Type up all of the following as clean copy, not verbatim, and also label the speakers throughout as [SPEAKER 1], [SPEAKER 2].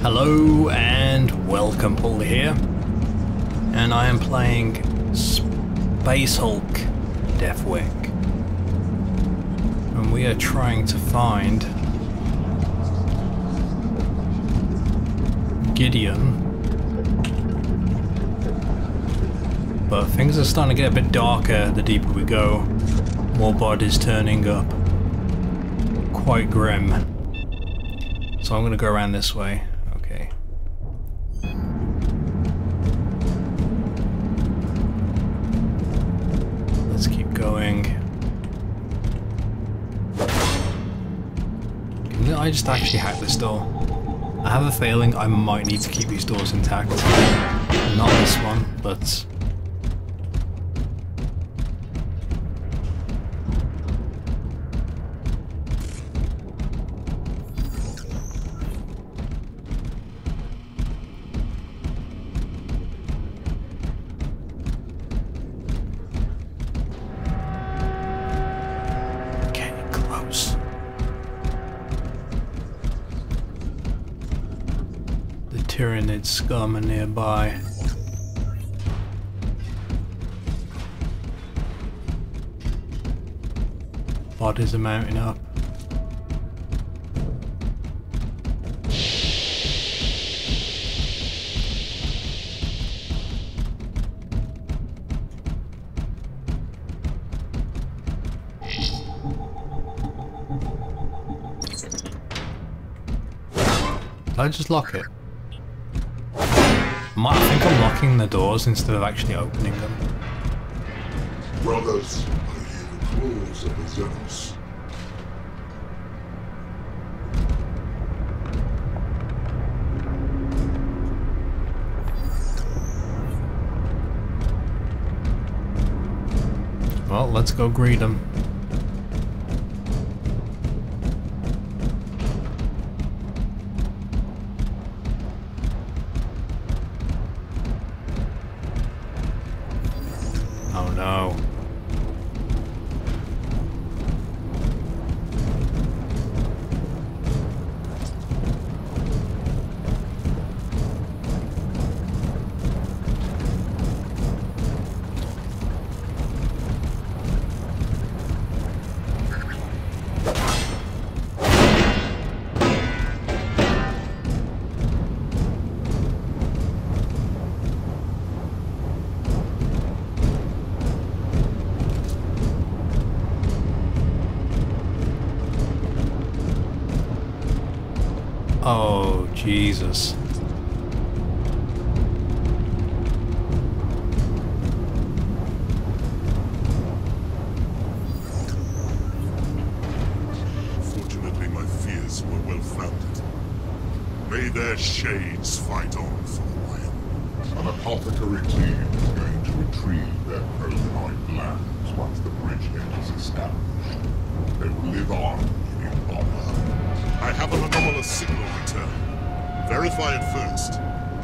[SPEAKER 1] Hello and welcome, Pauleh here, and I am playing Space Hulk Deathwing, and we are trying to find Gideon, but things are starting to get a bit darker the deeper we go. More bodies turning up, quite grim, so I'm going to go around this way. Okay. Let's keep going. Can I just actually hack this door? I have a feeling I might need to keep these doors intact. Not this one, but... Tyranid scum are nearby. Bodies are mounting up. Did I just lock it? I think I'm locking the doors instead of actually opening them.
[SPEAKER 2] Brothers, I hear the claws of the XENOS.
[SPEAKER 1] Well, let's go greet them. Oh no. Oh, Jesus.
[SPEAKER 2] Fortunately, my fears were well founded. May their shades fight on for a while. An apothecary team is going to retrieve their prototype lands once the bridgehead is established. They will live on in Pauleh. I have an anomalous signal return. Verify it first.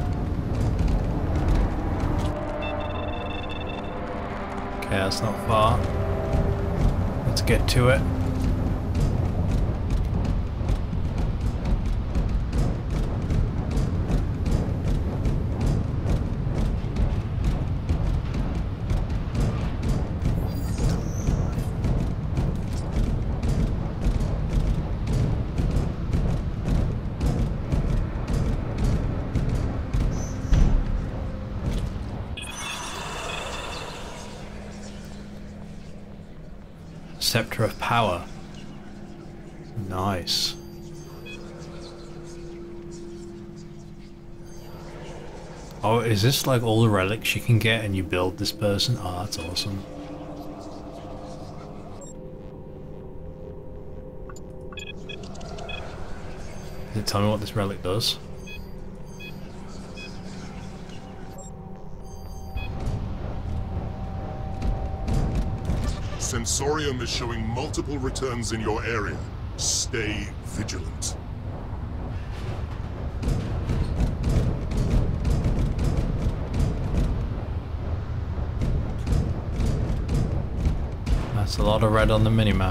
[SPEAKER 1] Okay, that's not far. Let's get to it. Scepter of Power. Nice. Oh, is this like all the relics you can get and you build this person? Oh, that's awesome. Does it tell me what this relic does?
[SPEAKER 2] Sensorium is showing multiple returns in your area. Stay vigilant.
[SPEAKER 1] That's a lot of red on the minimap.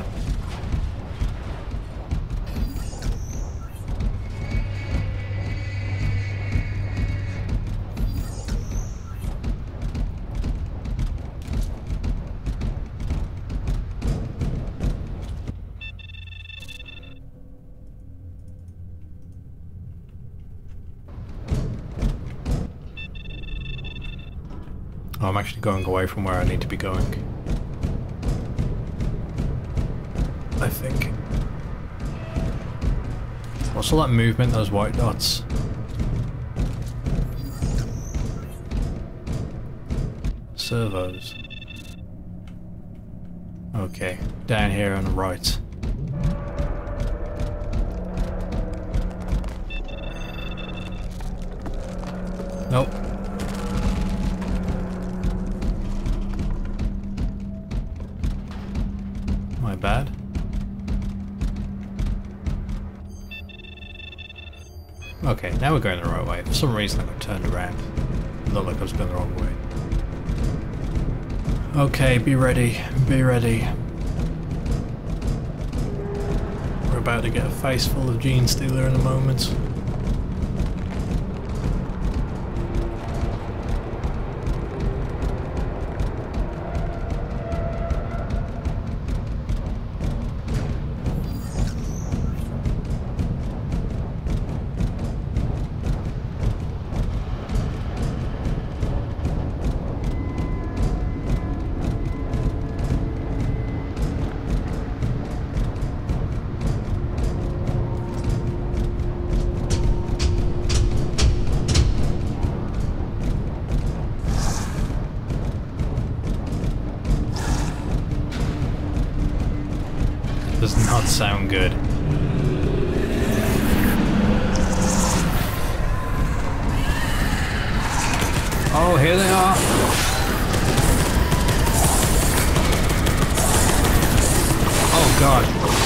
[SPEAKER 1] I'm actually going away from where I need to be going. I think. What's all that movement, those white dots? Servos. Okay, down here on the right. Nope. My bad. Okay, now we're going the right way. For some reason I got turned around. It looked like I was going the wrong way. Okay, be ready. Be ready. We're about to get a face full of Genestealer in a moment. Does not sound good. Oh, here they are! Oh god.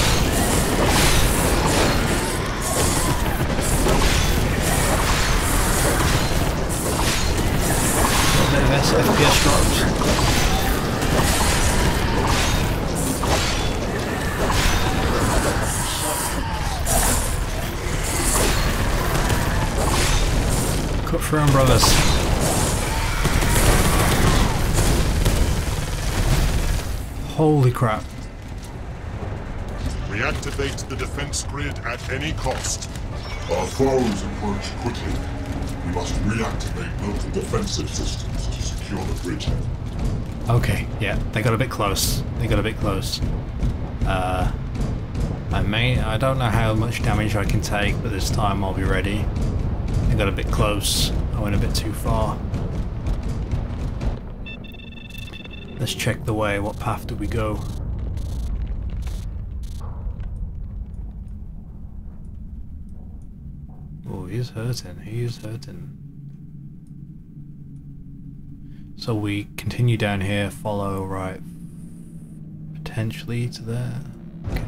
[SPEAKER 1] A bit of FPS drops. Cut through 'em, brothers. Holy crap.
[SPEAKER 2] Reactivate the defense grid at any cost.
[SPEAKER 3] Our foes approach quickly. We must reactivate local defensive systems to secure the bridgehead.
[SPEAKER 1] Okay, yeah, they got a bit close. They got a bit close. I don't know how much damage I can take, but this time I'll be ready. They got a bit close. I went a bit too far. Let's check the way. What path do we go? Oh, he's hurting. He's hurting. So we continue down here, follow right, potentially to there. Okay.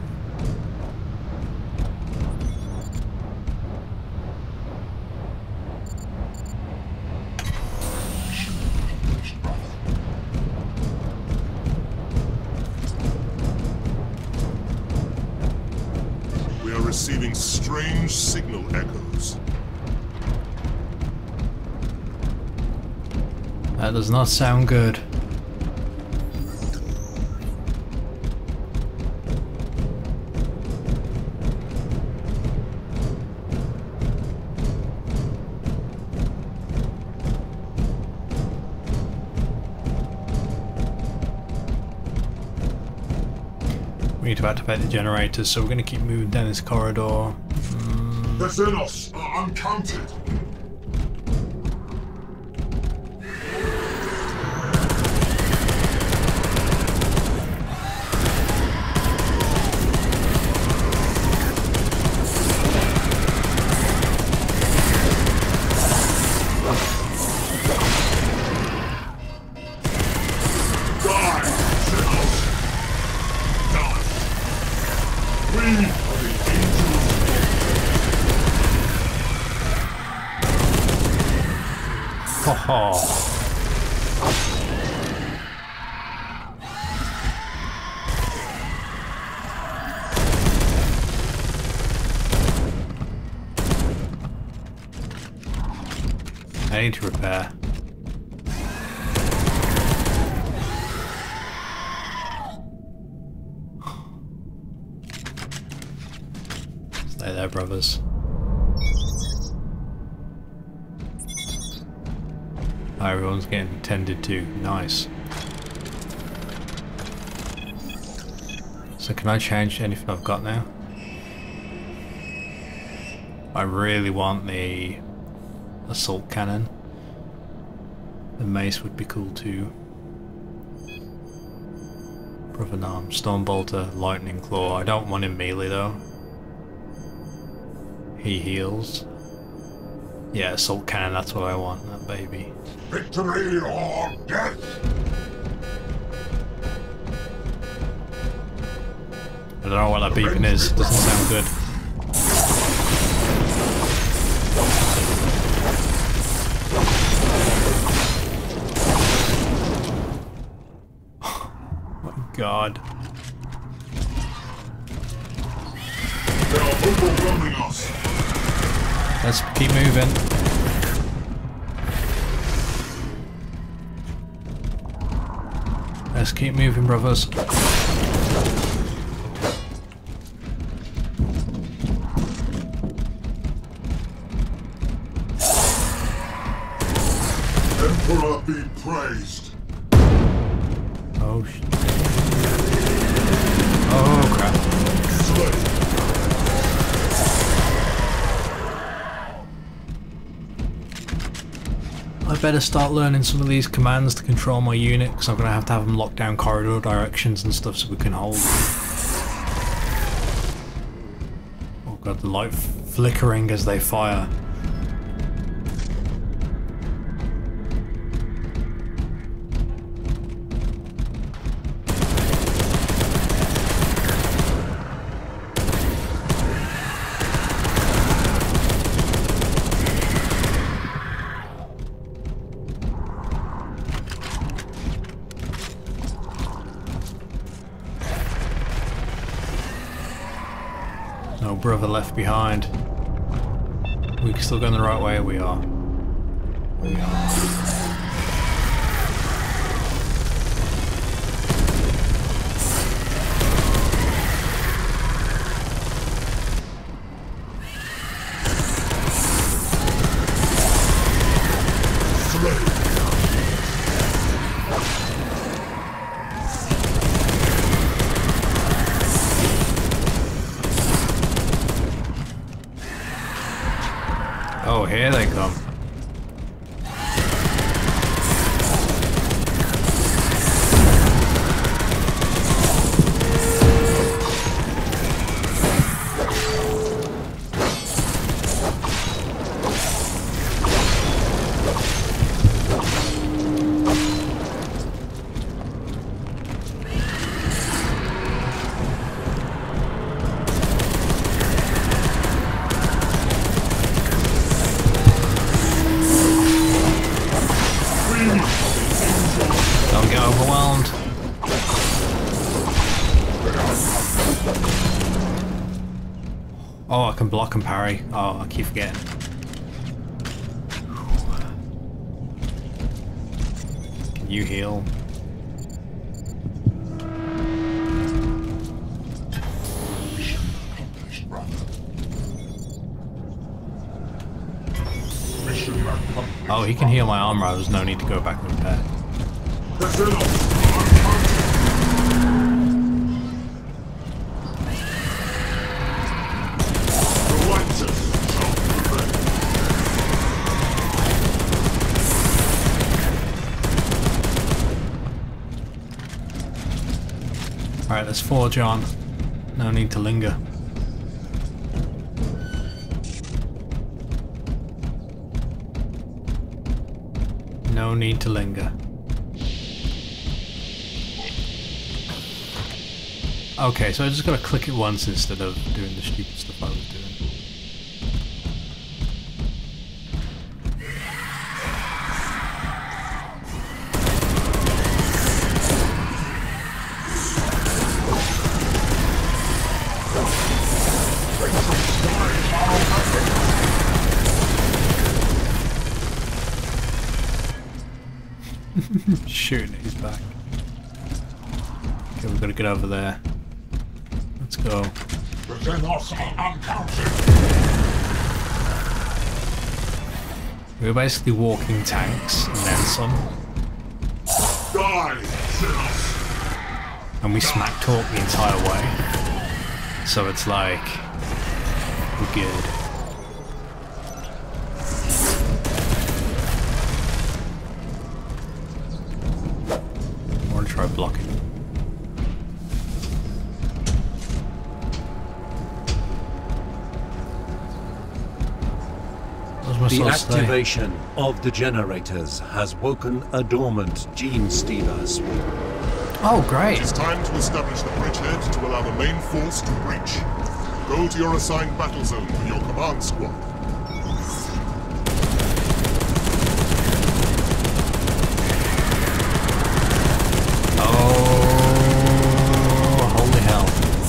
[SPEAKER 2] Receiving strange signal echoes.
[SPEAKER 1] That does not sound good. We need to activate the generators, so we're going to keep moving down this corridor.
[SPEAKER 3] The XENOS are uncounted.
[SPEAKER 1] I need to repair. Stay there, brothers. Oh, everyone's getting tended to. Nice. So can I change anything I've got now? I really want the assault cannon. The mace would be cool too. Brother Arm, Storm Bolter, Lightning Claw. I don't want him melee though. He heals. Yeah, assault cannon, that's what I want, that baby.
[SPEAKER 3] Victory or death!
[SPEAKER 1] I don't know what that beeping is, doesn't sound good. Oh my god.
[SPEAKER 3] They are overwhelming us!
[SPEAKER 1] Let's keep moving. Let's keep moving, brothers.
[SPEAKER 3] Emperor be praised!
[SPEAKER 1] Oh shit. Oh crap.
[SPEAKER 3] Slay!
[SPEAKER 1] I better start learning some of these commands to control my unit, because I'm going to have them lock down corridor directions and stuff so we can hold. Oh god, the light flickering as they fire. No brother left behind. We're still going the right way, we are. We are. Oh, here they come. Don't get overwhelmed. Oh, I can block and parry. Oh, I keep forgetting. Can you heal? Oh, he can heal my armor. There's no need to go back and repair. Alright, let's forge on. No need to linger. No need to linger. Okay, so I just gotta click it once instead of doing the stupid stuff I was doing. Shooting at his back. Okay, we've got to get over there. Let's go.
[SPEAKER 3] The XENOS are uncounted!
[SPEAKER 1] We were basically walking tanks and then some.
[SPEAKER 2] Die, XENOS!
[SPEAKER 1] And we smack talk the entire way. So it's like, we're good. I want to try blocking.
[SPEAKER 4] The activation of the generators has woken a dormant Genestealer swarm.
[SPEAKER 1] Oh, great!
[SPEAKER 2] It is time to establish the bridgehead to allow the main force to breach. Go to your assigned battle zone with your command squad.
[SPEAKER 1] Oh, holy hell.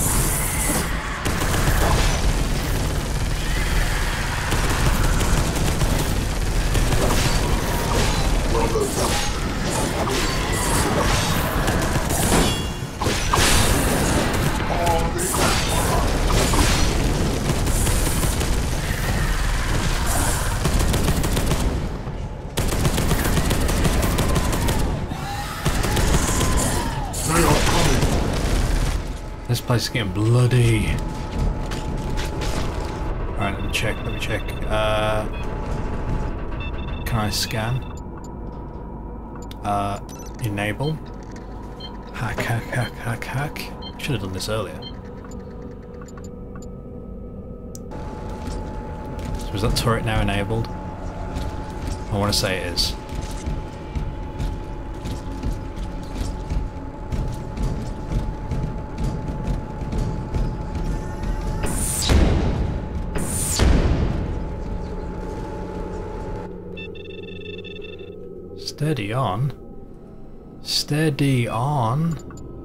[SPEAKER 1] This place is getting bloody. Alright, let me check. Can I scan? Enable. Hack. Should have done this earlier. So is that turret now enabled? I want to say it is. Steady on. Steady on.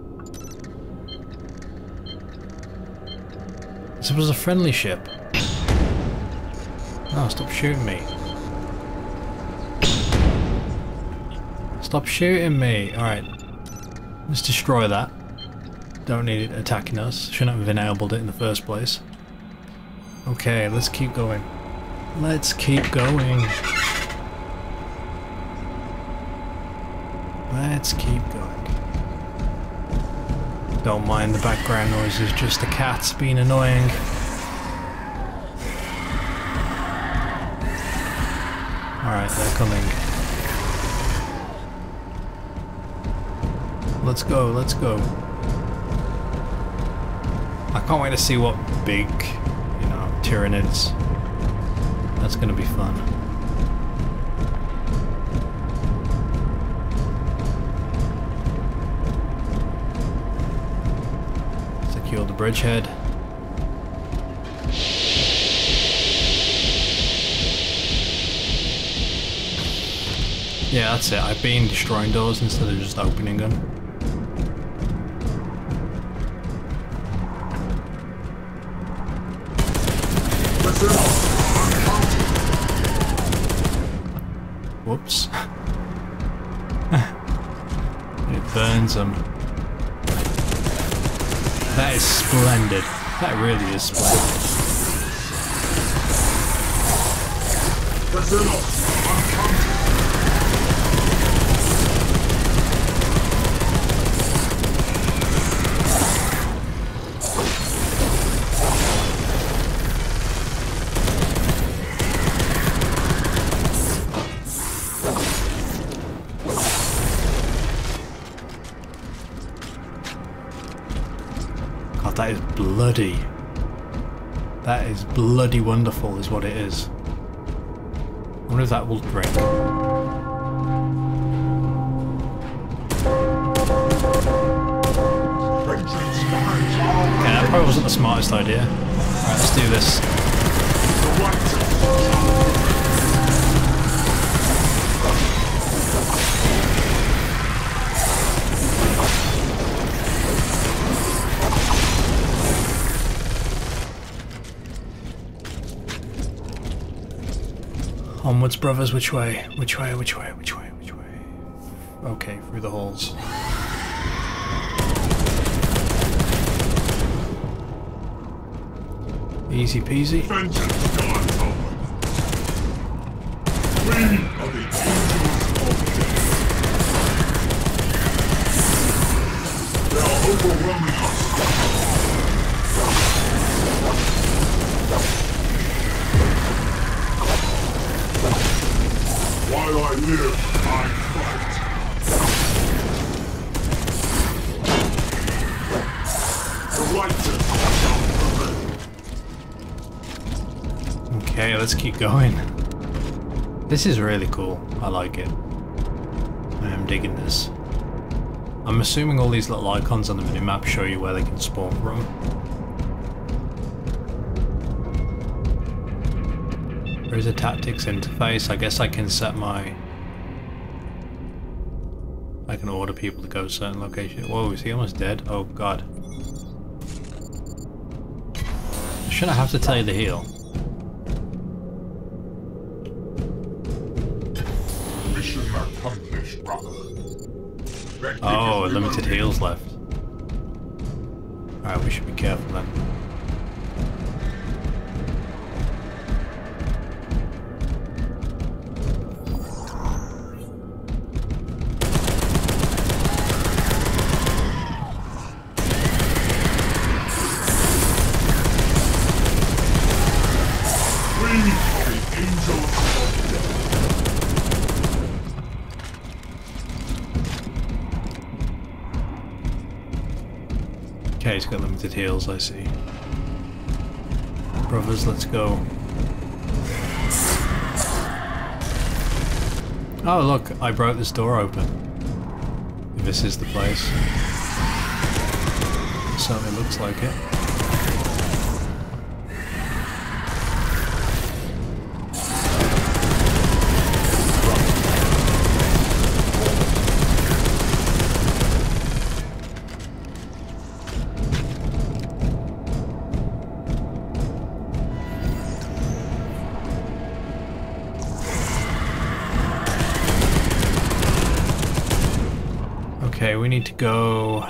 [SPEAKER 1] This was a friendly ship. Oh, stop shooting me. Stop shooting me. Alright. Let's destroy that. Don't need it attacking us. Shouldn't have enabled it in the first place. Okay, let's keep going. Let's keep going. Let's keep going. Don't mind the background noises, just the cats being annoying. Alright, they're coming. Let's go, let's go. I can't wait to see what big, Tyranids. That's gonna be fun. Secure the bridgehead. Yeah, that's it. I've been destroying doors instead of just opening them. Whoops. It burns them. That is splendid. That really is splendid. God, that is bloody. That is bloody wonderful is what it is. I wonder if that will drink. Okay, that probably wasn't the smartest idea. Alright, let's do this. Onwards, brothers, which way? Which way, which way, which way, which way? Okay, through the halls. Easy peasy.
[SPEAKER 2] Vengeance, God, we
[SPEAKER 3] are the angels of death. They are overwhelming us. While I live, I fight. The righteous shall prevail.
[SPEAKER 1] Okay, let's keep going. This is really cool. I like it. I am digging this. I'm assuming all these little icons on the minimap show you where they can spawn from. There is a tactics interface. I guess I can set my... I can order people to go to a certain location. Whoa, is he almost dead? Oh god. Shouldn't I have to tell you to heal?
[SPEAKER 3] Mission accomplished, brother.
[SPEAKER 1] Oh, limited heals left. Alright, we should be careful then. Okay, he's got limited heals, I see. Brothers, let's go. Oh look, I broke this door open. This is the place. It certainly looks like it. Okay, we need to go...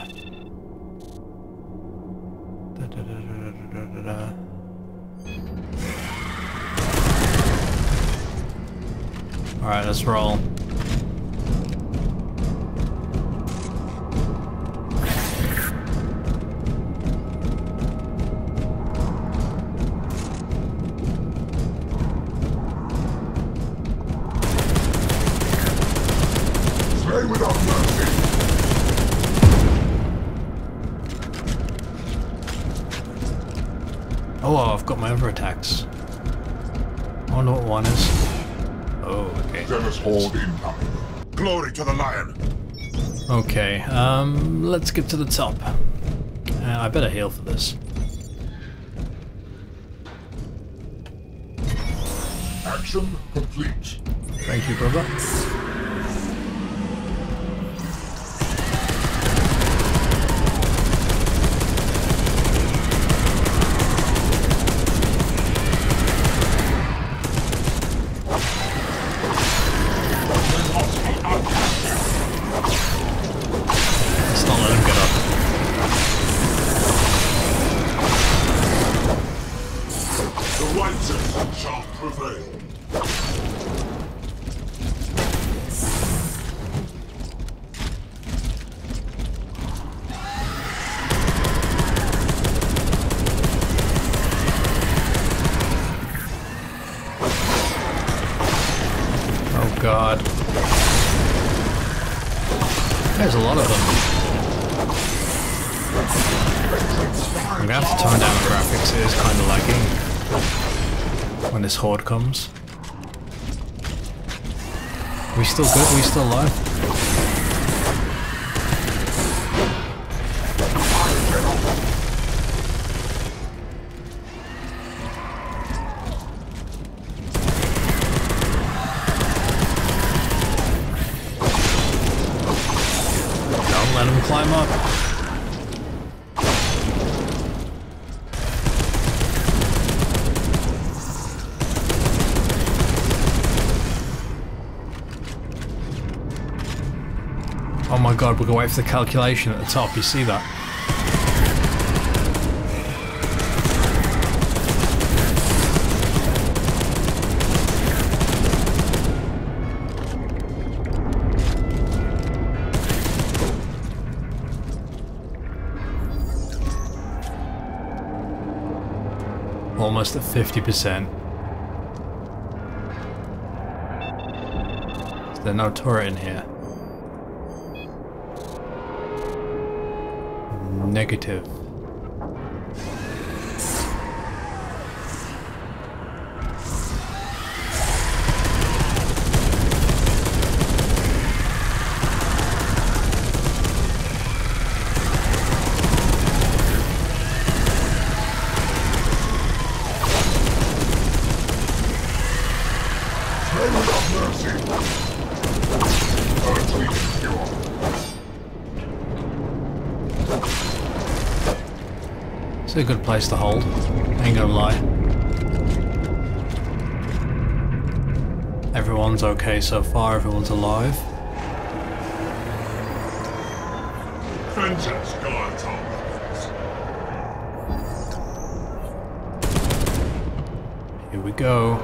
[SPEAKER 1] Alright, let's roll.
[SPEAKER 3] Slay without mercy.
[SPEAKER 1] Oh, I've got my other attacks. I wonder what one is. Oh, okay.
[SPEAKER 3] XENOS horde incoming.
[SPEAKER 2] Glory to the lion!
[SPEAKER 1] Okay, let's get to the top. I better heal for this.
[SPEAKER 3] Action complete.
[SPEAKER 1] Thank you, brother. Let's not let him get up.
[SPEAKER 3] The righteous shall prevail.
[SPEAKER 1] Oh god. There's a lot of them. I'm gonna have to tone down the graphics, it is kind of lagging when this horde comes. We still good? We still alive? Don't let him climb up. Oh my god, we're gonna wait for the calculation at the top, you see that? Almost at 50%. Is there no turret in here? Negative. It's a good place to hold, ain't gonna lie. Everyone's okay so far, everyone's alive.
[SPEAKER 2] Vengeance guards our movements.
[SPEAKER 1] Here we go.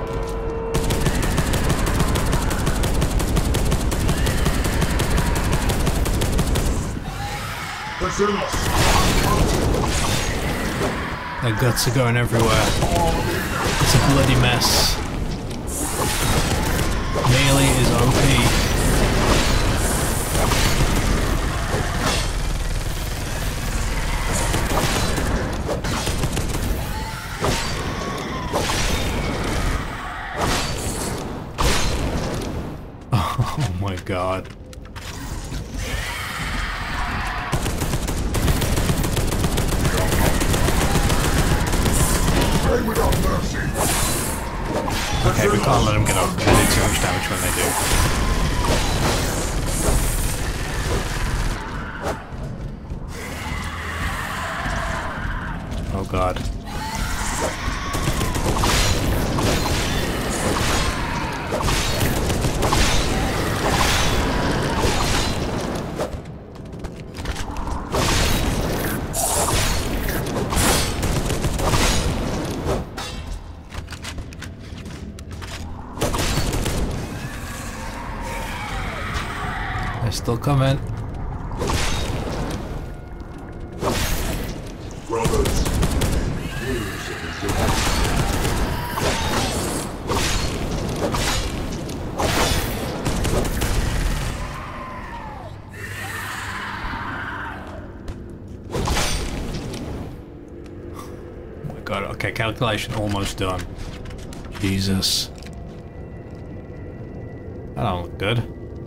[SPEAKER 2] XENOS!
[SPEAKER 1] Their guts are going everywhere. It's a bloody mess. Melee is OP. Oh my god. Okay, we can't let them get up. They do too much damage when they do. Oh god. They're still coming.
[SPEAKER 3] Brothers.
[SPEAKER 1] Oh my god, okay, calculation almost done. Jesus. That don't look good.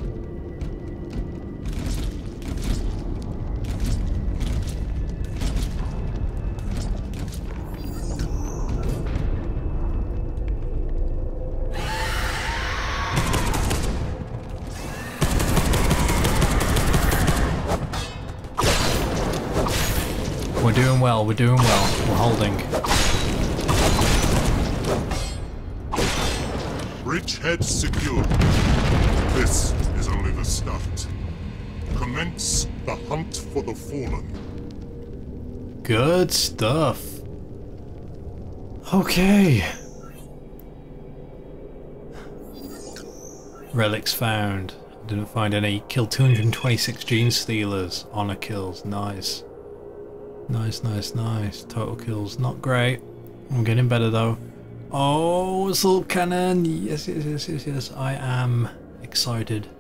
[SPEAKER 1] We're doing well, we're doing well. We're holding.
[SPEAKER 2] Bridgehead secured. This is only the start. Commence the hunt for the fallen.
[SPEAKER 1] Good stuff. Okay. Relics found. Didn't find any. Killed 226 Genestealers. Honor kills. Nice. Nice, nice, nice. Total kills. Not great. I'm getting better though. Oh, assault cannon. Yes, yes, yes, yes, yes. I am excited.